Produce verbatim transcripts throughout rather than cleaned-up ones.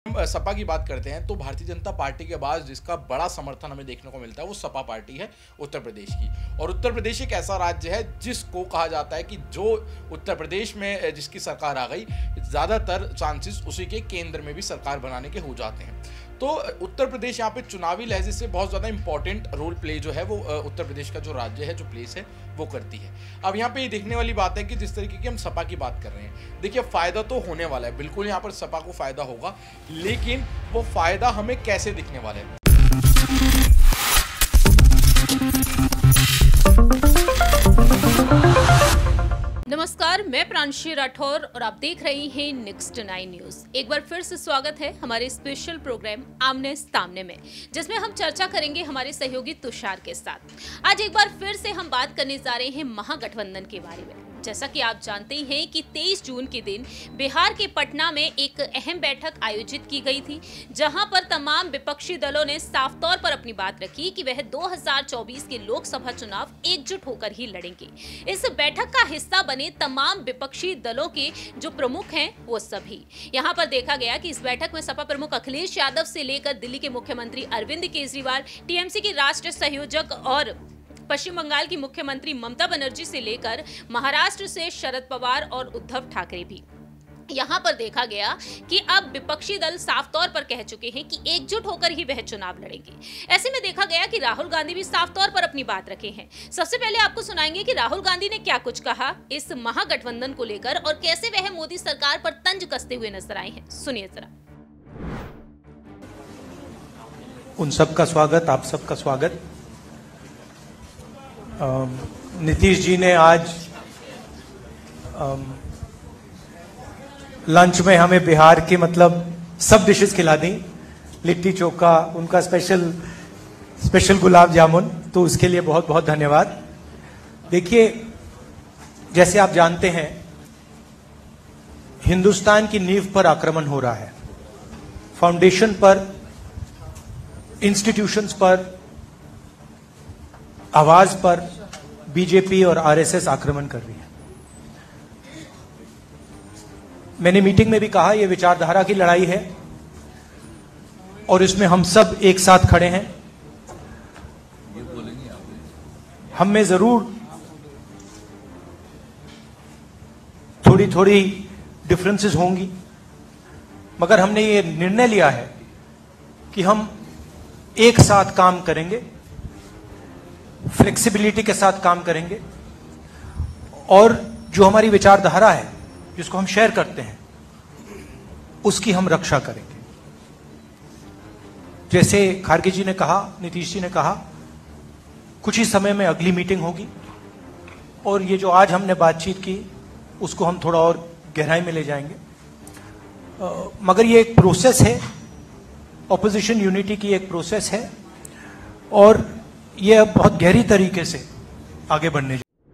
हम सपा की बात करते हैं तो भारतीय जनता पार्टी के बाद जिसका बड़ा समर्थन हमें देखने को मिलता है वो सपा पार्टी है उत्तर प्रदेश की। और उत्तर प्रदेश एक ऐसा राज्य है जिसको कहा जाता है कि जो उत्तर प्रदेश में जिसकी सरकार आ गई, ज़्यादातर चांसेस उसी के केंद्र में भी सरकार बनाने के हो जाते हैं। तो उत्तर प्रदेश यहाँ पे चुनावी लहजे से बहुत ज़्यादा इंपॉर्टेंट रोल प्ले जो है वो उत्तर प्रदेश का जो राज्य है, जो प्लेस है वो करती है। अब यहाँ पे ये देखने वाली बात है कि जिस तरीके की हम सपा की बात कर रहे हैं, देखिए फ़ायदा तो होने वाला है, बिल्कुल यहाँ पर सपा को फ़ायदा होगा, लेकिन वो फ़ायदा हमें कैसे दिखने वाला है। नमस्कार, मैं प्रांशी राठौर और आप देख रही हैं नेक्स्ट नाइन न्यूज। एक बार फिर से स्वागत है हमारे स्पेशल प्रोग्राम आमने सामने में, जिसमें हम चर्चा करेंगे हमारे सहयोगी तुषार के साथ। आज एक बार फिर से हम बात करने जा रहे हैं महागठबंधन के बारे में। जैसा कि आप जानते ही हैं कि तेईस जून के दिन बिहार के पटना में एक अहम बैठक आयोजित की गई थी, जहां पर तमाम विपक्षी दलों ने साफ तौर पर अपनी बात रखी कि वह दो हज़ार चौबीस के लोकसभा चुनाव एकजुट होकर ही लड़ेंगे। इस बैठक का हिस्सा बने तमाम विपक्षी दलों के जो प्रमुख हैं वो सभी। यहां पर देखा गया कि इस बैठक में सपा प्रमुख अखिलेश यादव से लेकर दिल्ली के मुख्यमंत्री अरविंद केजरीवाल, टीएमसी के राष्ट्रीय संयोजक और पश्चिम बंगाल की मुख्यमंत्री ममता बनर्जी से लेकर महाराष्ट्र से शरद पवार और उद्धव ठाकरे भी। यहाँ पर देखा गया कि अब विपक्षी दल साफ तौर पर कह चुके हैं कि एकजुट होकर ही वह चुनाव लड़ेंगे। ऐसे में देखा गया कि राहुल गांधी भी साफ तौर पर अपनी बात रखे हैं। सबसे पहले आपको सुनाएंगे कि राहुल गांधी ने क्या कुछ कहा इस महागठबंधन को लेकर और कैसे वह मोदी सरकार पर तंज कसते हुए नजर आए हैं। सुनिए जरा। उन सबका स्वागत, आप सबका स्वागत। नीतीश जी ने आज लंच में हमें बिहार की मतलब सब डिशेस खिला दी, लिट्टी चोखा, उनका स्पेशल स्पेशल गुलाब जामुन, तो उसके लिए बहुत बहुत धन्यवाद। देखिए, जैसे आप जानते हैं, हिंदुस्तान की नींव पर आक्रमण हो रहा है, फाउंडेशन पर, इंस्टीट्यूशंस पर, आवाज पर बीजेपी और आरएसएस आक्रमण कर रही है। मैंने मीटिंग में भी कहा, यह विचारधारा की लड़ाई है और इसमें हम सब एक साथ खड़े हैं। हम में जरूर थोड़ी थोड़ी डिफरेंसेस होंगी, मगर हमने ये निर्णय लिया है कि हम एक साथ काम करेंगे, फ्लेक्सिबिलिटी के साथ काम करेंगे और जो हमारी विचारधारा है, जिसको हम शेयर करते हैं, उसकी हम रक्षा करेंगे। जैसे खारगे जी ने कहा, नीतीश जी ने कहा, कुछ ही समय में अगली मीटिंग होगी और ये जो आज हमने बातचीत की उसको हम थोड़ा और गहराई में ले जाएंगे। आ, मगर ये एक प्रोसेस है, ऑपोजिशन यूनिटी की एक प्रोसेस है और ये बहुत गहरी तरीके से आगे बढ़ने।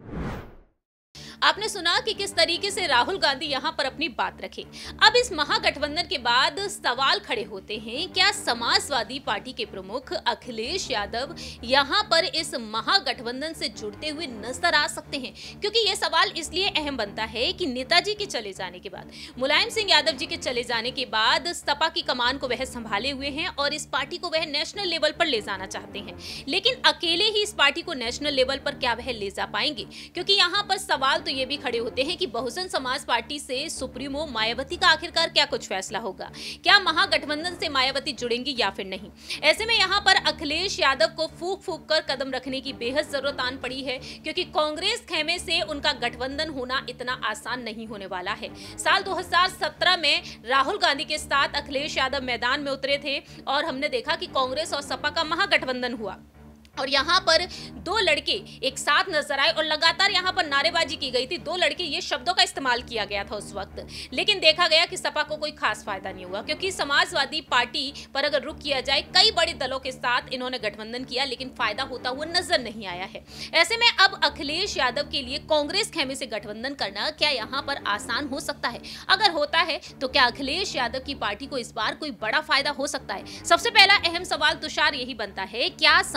आपने सुना कि किस तरीके से राहुल गांधी यहां पर अपनी बात रखे। अब इस महागठबंधन के बाद सवाल खड़े होते हैं, क्या समाजवादी पार्टी के प्रमुख अखिलेश यादव यहां पर इस महागठबंधन से जुड़ते हुए नजर आ सकते हैं? क्योंकि यह सवाल इसलिए अहम बनता है कि नेताजी के चले जाने के बाद, मुलायम सिंह यादव जी के चले जाने के बाद सपा की कमान को वह संभाले हुए हैं और इस पार्टी को वह नेशनल लेवल पर ले जाना चाहते हैं। लेकिन अकेले ही इस पार्टी को नेशनल लेवल पर क्या वह ले जा पाएंगे? क्योंकि यहां पर सवाल तो ये भी खड़े होते हैं कि बहुजन समाज पार्टी से सुप्रीमो मायावती का आखिरकार क्या कुछ फैसला होगा? क्या महागठबंधन से मायावती जुड़ेंगी या फिर नहीं? ऐसे में यहां पर अखिलेश यादव को फूक फूक कर कदम रखने की बेहद जरूरत आन पड़ी है, क्योंकि कांग्रेस खेमे से उनका गठबंधन होना इतना आसान नहीं होने वाला है। साल दो हज़ार सत्रह में राहुल गांधी के साथ अखिलेश यादव मैदान में उतरे थे और हमने देखा कि कांग्रेस और सपा का महागठबंधन हुआ और यहाँ पर दो लड़के एक साथ नजर आए और लगातार यहाँ पर नारेबाजी की गई थी। दो लड़के, ये शब्दों का इस्तेमाल किया गया था उस वक्त, लेकिन देखा गया कि सपा को कोई खास फायदा नहीं हुआ, क्योंकि समाजवादी पार्टी पर अगर रुख किया जाए, कई बड़े दलों के साथ इन्होंने गठबंधन किया लेकिन फायदा होता हुआ नजर नहीं आया है। ऐसे में अब अखिलेश यादव के लिए कांग्रेस खेमे से गठबंधन करना क्या यहाँ पर आसान हो सकता है? अगर होता है तो क्या अखिलेश यादव की पार्टी को इस बार कोई बड़ा फायदा हो सकता है? सबसे पहला अहम सवाल तुषार यही बनता है, क्या समाजवादी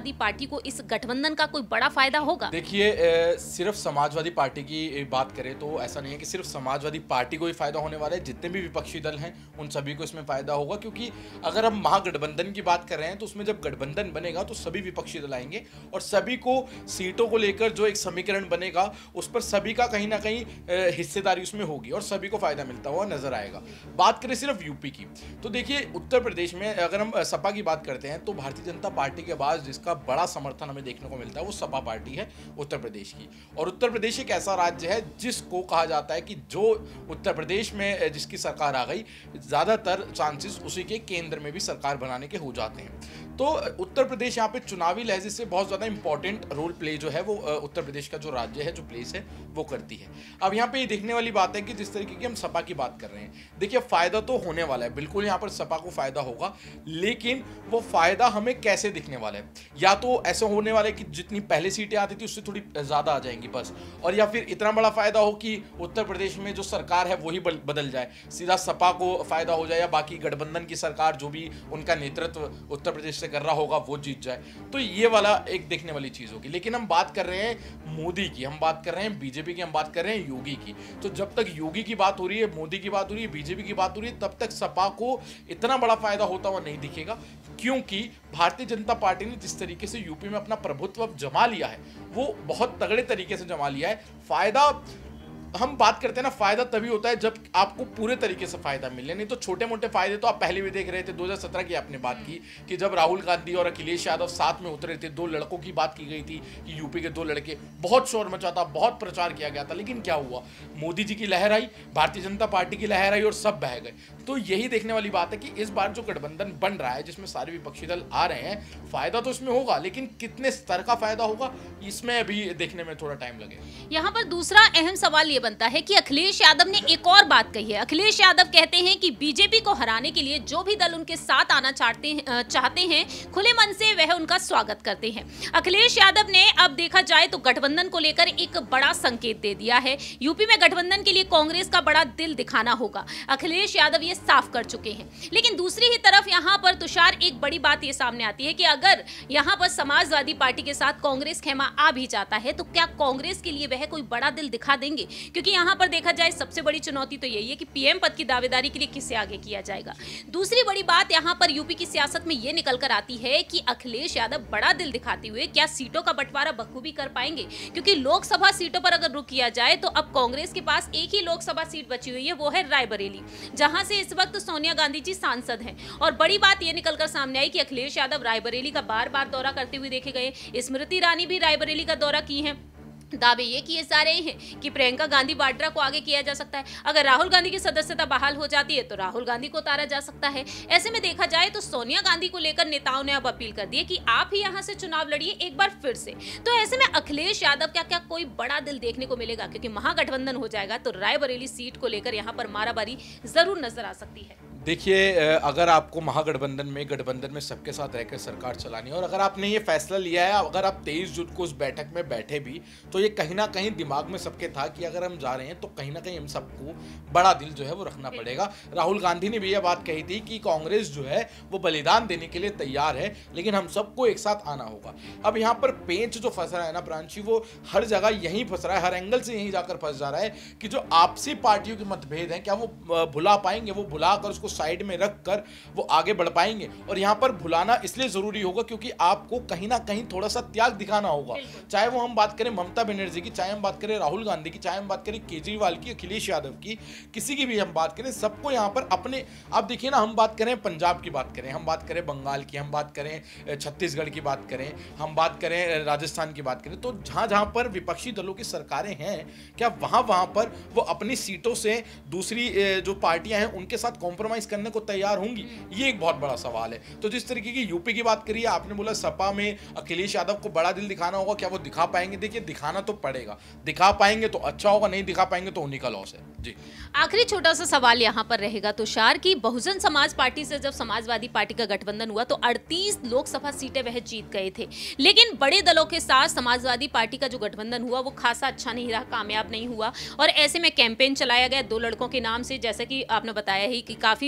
समाजवादी पार्टी को इस गठबंधन का कोई बड़ा फायदा होगा? देखिए, सिर्फ समाजवादी पार्टी की बात करें तो ऐसा नहीं है कि सिर्फ समाजवादी पार्टी को ही फायदा होने वाला है। जितने भी विपक्षी दल हैं उन सभी को इसमें फायदा होगा, क्योंकि अगर हम महागठबंधन की बात कर रहे हैं तो उसमें जब गठबंधन बनेगा तो सभी विपक्षी दल आएंगे और सभी को सीटों को लेकर जो एक समीकरण बनेगा उस पर सभी का कहीं ना कहीं हिस्सेदारी उसमें होगी और सभी को फायदा मिलता हुआ नजर आएगा। बात करें सिर्फ यूपी की तो देखिए, उत्तर प्रदेश में अगर हम सपा की बात करते हैं तो भारतीय जनता पार्टी के बाद जिसका बड़ा समर्थन हमें देखने को मिलता है वो सपा पार्टी है उत्तर प्रदेश की। और उत्तर प्रदेश एक ऐसा राज्य है जिसको कहा जाता है कि जो उत्तर प्रदेश में जिसकी सरकार आ गई, ज़्यादातर चांसेस उसी के केंद्र में भी सरकार बनाने के हो जाते हैं। तो उत्तर प्रदेश यहाँ पे चुनावी लहजे से बहुत ज़्यादा इंपॉर्टेंट रोल प्ले जो है वो उत्तर प्रदेश का जो राज्य है, जो प्लेस है वो करती है। अब यहाँ पे ये देखने वाली बात है कि जिस तरीके की हम सपा की बात कर रहे हैं, देखिए फ़ायदा तो होने वाला है, बिल्कुल यहाँ पर सपा को फ़ायदा होगा, लेकिन वो फ़ायदा हमें कैसे दिखने वाला है? या तो ऐसे होने वाला है कि जितनी पहले सीटें आती थी उससे थोड़ी ज़्यादा आ जाएंगी बस, और या फिर इतना बड़ा फ़ायदा हो कि उत्तर प्रदेश में जो सरकार है वही बदल जाए, सीधा सपा को फ़ायदा हो जाए या बाकी गठबंधन की सरकार जो भी उनका नेतृत्व उत्तर प्रदेश कर रहा होगा वो जीत जाए। तो ये वाला एक देखने वाली चीज होगी। लेकिन हम बात कर रहे हैं मोदी की, हम बात कर रहे हैं बीजेपी की, हम बात कर रहे हैं योगी की। तो जब तक योगी की बात हो रही है, मोदी की बात हो रही है, बीजेपी की बात हो रही है, तब तक सपा को इतना बड़ा फायदा होता हुआ नहीं दिखेगा, क्योंकि भारतीय जनता पार्टी ने जिस तरीके से यूपी में अपना प्रभुत्व जमा लिया है वो बहुत तगड़े तरीके से जमा लिया है। फायदा हम बात करते हैं ना, फायदा तभी होता है जब आपको पूरे तरीके से फायदा मिले, नहीं तो छोटे मोटे फायदे तो आप पहले भी देख रहे थे। दो हज़ार सत्रह की आपने बात की कि जब राहुल गांधी और अखिलेश यादव साथ में उतरे थे, दो लड़कों की बात की गई थी कि यूपी के दो लड़के, बहुत शोर मचा था, बहुत प्रचार किया गया था, लेकिन क्या हुआ? मोदी जी की लहर आई, भारतीय जनता पार्टी की लहर आई और सब बह गए। तो यही देखने वाली बात है कि इस बार जो गठबंधन बन रहा है जिसमें सारे विपक्षी दल आ रहे हैं, फायदा तो इसमें होगा, लेकिन कितने स्तर का फायदा होगा इसमें अभी देखने में थोड़ा टाइम लगेगा। यहाँ पर दूसरा अहम सवाल ये बनता है कि अखिलेश यादव ने एक और बात कही है। अखिलेश यादव कहते हैं कि बीजेपी को हराने के लिए जो भी दल उनके साथ आना चाहते हैं चाहते हैं खुले मन से वह उनका स्वागत करते हैं। अखिलेश यादव ने अब देखा जाए तो गठबंधन को लेकर एक बड़ा संकेत दे दिया है। यूपी में गठबंधन के लिए कांग्रेस का बड़ा दिल दिखाना होगा, अखिलेश यादव ये साफ कर चुके हैं। लेकिन दूसरी ही तरफ यहाँ पर तुषार एक बड़ी बात ये सामने आती है कि अगर यहाँ पर समाजवादी पार्टी के साथ कांग्रेस खेमा आ भी जाता है तो क्या कांग्रेस के लिए वह कोई बड़ा दिल दिखा देंगे? क्योंकि यहाँ पर देखा जाए सबसे बड़ी चुनौती तो यही है कि पीएम पद की दावेदारी के लिए किससे आगे किया जाएगा। दूसरी बड़ी बात यहाँ पर यूपी की सियासत में ये निकल कर आती है कि अखिलेश यादव बड़ा दिल दिखाते हुए क्या सीटों का बंटवारा बखूबी कर पाएंगे? क्योंकि लोकसभा सीटों पर अगर रुक किया जाए तो अब कांग्रेस के पास एक ही लोकसभा सीट बची हुई है, वो है रायबरेली, जहां से इस वक्त सोनिया गांधी जी सांसद हैं। और बड़ी बात यह निकलकर सामने आई कि अखिलेश यादव रायबरेली का बार बार दौरा करते हुए देखे गए। स्मृति ईरानी भी रायबरेली का दौरा की है। दावे ये किए जा रहे हैं कि प्रियंका गांधी वाड्रा को आगे किया जा सकता है। अगर राहुल गांधी की सदस्यता बहाल हो जाती है तो राहुल गांधी को उतारा जा सकता है। ऐसे में देखा जाए तो सोनिया गांधी को लेकर नेताओं ने अब अपील कर दी है कि आप ही यहां से चुनाव लड़िए एक बार फिर से। तो ऐसे में अखिलेश यादव क्या क्या कोई बड़ा दिल देखने को मिलेगा? क्योंकि महागठबंधन हो जाएगा तो रायबरेली सीट को लेकर यहाँ पर मारामारी जरूर नजर आ सकती है। देखिए, अगर आपको महागठबंधन में गठबंधन में सबके साथ रहकर सरकार चलानी है और अगर आपने ये फैसला लिया है, अगर आप तेईस जून को उस बैठक में बैठे भी, तो ये कहीं ना कहीं दिमाग में सबके था कि अगर हम जा रहे हैं तो कहीं ना कहीं हम सबको बड़ा दिल जो है वो रखना पड़ेगा। राहुल गांधी ने भी ये बात कही थी कि कांग्रेस जो है वो बलिदान देने के लिए तैयार है, लेकिन हम सबको एक साथ आना होगा। अब यहाँ पर पेंच जो फंस रहा है ना प्रांशी, वो हर जगह यहीं फंस रहा है, हर एंगल से यहीं जाकर फंस जा रहा है कि जो आपसी पार्टियों के मतभेद हैं क्या वो भुला पाएंगे, वो भुलाकर उसको साइड में रखकर वो आगे बढ़ पाएंगे। और यहां पर भुलाना इसलिए जरूरी होगा क्योंकि आपको कहीं ना कहीं थोड़ा सा त्याग दिखाना होगा। चाहे वो हम बात करें ममता बनर्जी की, चाहे हम बात करें राहुल गांधी की, चाहे हम बात करें केजरीवाल की, अखिलेश यादव की, किसी की भी हम बात करें, सबको यहां पर अपने, आप देखिए ना, हम बात करें पंजाब की बात करें, हम बात करें बंगाल की, हम बात करें छत्तीसगढ़ की बात करें, हम बात करें राजस्थान की बात करें, तो जहां जहां पर विपक्षी दलों की सरकारें हैं, क्या वहां वहां पर वो अपनी सीटों से दूसरी जो पार्टियां हैं उनके साथ कॉम्प्रोमाइज करने को तैयार होंगी? ये एक बहुत बड़ा सवाल है। तो जिस तरीके की यूपी की बात करिए, आपने बोला सपा में अखिलेश यादव को बड़ा दिल दिखाना होगा, क्या वो दिखा पाएंगे? देखिए, दिखाना तो पड़ेगा, दिखा पाएंगे तो अच्छा होगा, नहीं दिखा पाएंगे तो उन्हीं का लॉस है। जी, आखिरी छोटा सा सवाल यहाँ पर रहेगा तुषार की बहुजन समाज पार्टी से जब समाजवादी पार्टी का गठबंधन हुआ तो अड़तीस लोकसभा सीटें वह जीत गए थे, लेकिन बड़े दलों के साथ समाजवादी पार्टी का जो गठबंधन हुआ वो खासा अच्छा नहीं रहा, कामयाब नहीं हुआ। और ऐसे में कैंपेन चलाया गया दो लड़कों के नाम से, जैसे कि आपने बताया ही कि काफी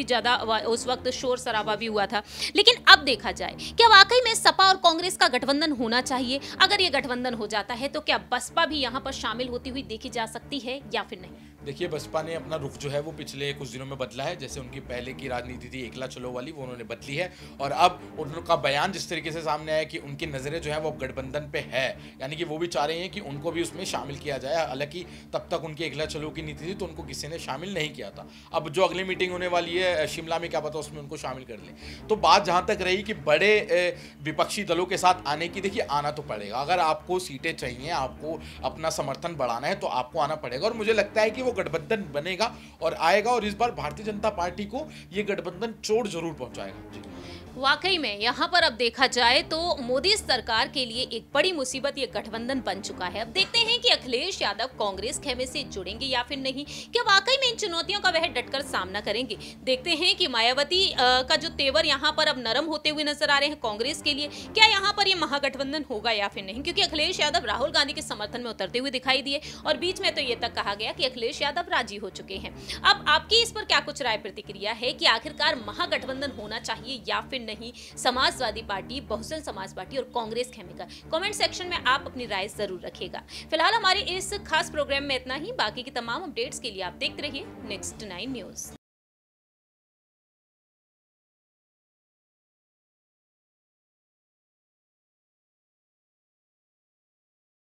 ज्यादा उस वक्त शोर शराबा भी हुआ था। लेकिन अब देखा जाए, क्या वाकई में सपा और कांग्रेस का गठबंधन होना चाहिए? अगर ये गठबंधन हो जाता है तो क्या बसपा भी यहाँ पर शामिल होती हुई देखी जा सकती है या फिर नहीं? देखिए, बसपा ने अपना रुख जो है वो पिछले कुछ दिनों में बदला है। जैसे उनकी पहले की राजनीति थी एकला चलो वाली, वो उन्होंने बदली है। और अब उनका बयान जिस तरीके से सामने आया कि उनकी नज़रें जो है वो अब गठबंधन पे है, यानी कि वो भी चाह रहे हैं कि उनको भी उसमें शामिल किया जाए। हालांकि तब तक उनकी एकला चलो की नीति थी तो उनको किसी ने शामिल नहीं किया था। अब जो अगली मीटिंग होने वाली है शिमला में, क्या पता उसमें उनको शामिल कर लें। तो बात जहाँ तक रही कि बड़े विपक्षी दलों के साथ आने की, देखिए आना तो पड़ेगा। अगर आपको सीटें चाहिए, आपको अपना समर्थन बढ़ाना है तो आपको आना पड़ेगा। और मुझे लगता है कि वो गठबंधन बनेगा और आएगा, और इस बार भारतीय जनता पार्टी को ये गठबंधन चोट जरूर पहुंचाएगा। वाकई में यहाँ पर अब देखा जाए तो मोदी सरकार के लिए एक बड़ी मुसीबत ये गठबंधन बन चुका है। अब देखते हैं कि अखिलेश यादव कांग्रेस खेमे से जुड़ेंगे या फिर नहीं। क्या वाकई में इन चुनौतियों का वह डटकर सामना करेंगे? देखते हैं कि मायावती का जो तेवर यहाँ पर अब नरम होते हुए नजर आ रहे हैं कांग्रेस के लिए, क्या यहाँ पर ये महागठबंधन होगा या फिर नहीं? क्योंकि अखिलेश यादव राहुल गांधी के समर्थन में उतरते हुए दिखाई दिए और बीच में तो ये तक कहा गया कि अखिलेश यादव राजी हो चुके हैं। अब आपकी इस पर क्या कुछ राय प्रतिक्रिया है कि आखिरकार महागठबंधन होना चाहिए या फिर नहीं? समाजवादी पार्टी, बहुजन समाज पार्टी और कांग्रेस खेमे का कमेंट सेक्शन में आप अपनी राय जरूर रखिएगा। फिलहाल हमारे इस खास प्रोग्राम में इतना ही। बाकी की तमाम अपडेट्स के लिए आप देखते रहिए नेक्स्ट नाइन न्यूज।